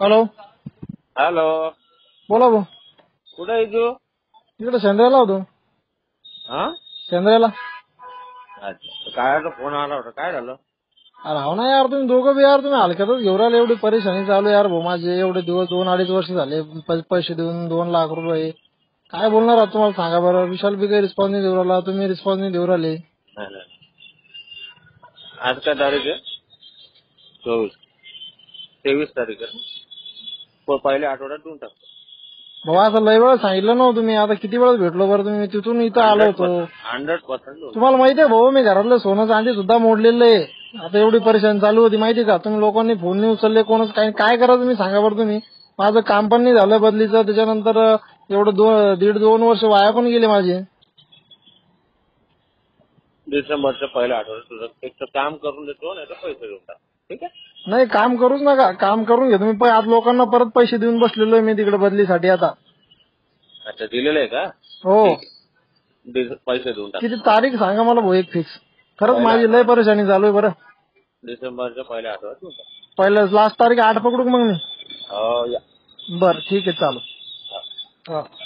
Hello. Hello. बोला भाऊ. कुठे आहे तू? तिकडे सेंद्राला होतो. हा सेंद्राला. अच्छा, काय आता फोन आला होता, काय झालं? अरे हो ना यार, तुम्ही दोघं बी यार तुम्ही हलक्यातच घेऊन राहिले. एवढी परेशानी चालू आहे यार भाऊ माझे. एवढे दिवस 2-2.5 वर्ष झाले पैसे देऊन 2 लाख रुपये. काय बोलणार आहात तुम्हाला सांगा बरं. विशाल बी काही रिस्पॉन्स नाही देऊ राहिला, तुम्ही रिस्पॉन्स नाही देऊ राहिले. नाही नाही. आज काय तारीख आहे? 23 तारीख आहे. पहिले आठवड्यात देऊन टाकतो. भाऊ असं लय वेळ सांगितलं नव्हतं तुम्ही. आता किती वेळ भेटलो बरं तुम्ही. तिथून इथं आलो होतो. 100% तुम्हाला माहितीये भाऊ, मी घरातलं सोनं चांदी सुद्धा मोडलेलं आहे. आता एवढी परेशानी चालू होती माहिती का. तुम्ही लोकांनी फोन नाही उचलले, कोणच काय करा तुम्ही सांगा बरं तुम्ही. माझं काम पण नाही झालं बदलीचं. त्याच्यानंतर एवढं 1.5-2 वर्ष वाया पण गेले माझे. डिसेंबरच्या पहिल्या आठवड्यात तुझं एक तर काम करून देतो, नाही तर पैसे देऊन टाक. ठीक आहे? नाही काम करूच नका. काम करून घ्या तुम्ही. आज लोकांना परत पैसे देऊन बसलेलो आहे मी तिकडे बदलीसाठी आता. अच्छा, दिलेलं आहे का? हो. ठीक आहे. पैसे देऊन टाक. किती तारीख सांगा मला भाऊ एक फिक्स. खरंच पहिला माझी लय परेशानी चालू आहे बरं. डिसेंबरच्या पहिल्या आठवड्यात देऊन टाक. पहिलं लास्ट तारीख 8 पकडू का मग मी? हो या. बरं ठीक आहे चालू. हा.